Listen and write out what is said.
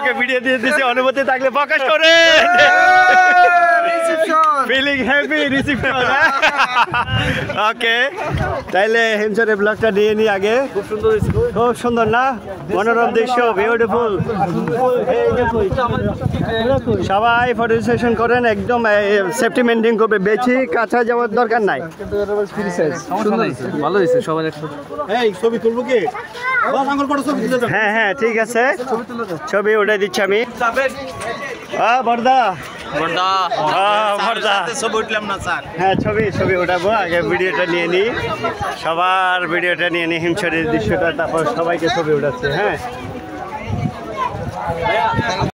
আমাকে ভিডিও দিয়ে দিছে, অনুমতি থাকলে প্রকাশ করে। Feeling happy reception. ওকে, তাইলে হিমচরের ব্লগটা নিয়ে নি আগে। খুব সুন্দর না, মনোরম দৃশ্য, বিউটিফুল। সবাই ফটো সেশন করেন, একদম সেফটি মেনটেন করবে, বেশি কাছে যাওয়ার দরকার নাই। ভালো হয়েছে সবাই। ছবি তুলবো কি? হ্যাঁ হ্যাঁ ঠিক আছে, ছবি উঠে দিচ্ছি আমি। বর্দা ছবি উঠলাম না স্যার। হ্যাঁ ছবি উঠাবো, আগে ভিডিওটা নিয়ে নিই, সবার ভিডিওটা নিয়ে নিই, হিমছড়ির দৃশ্যটা, তারপর সবাইকে ছবি উঠাচ্ছে। হ্যাঁ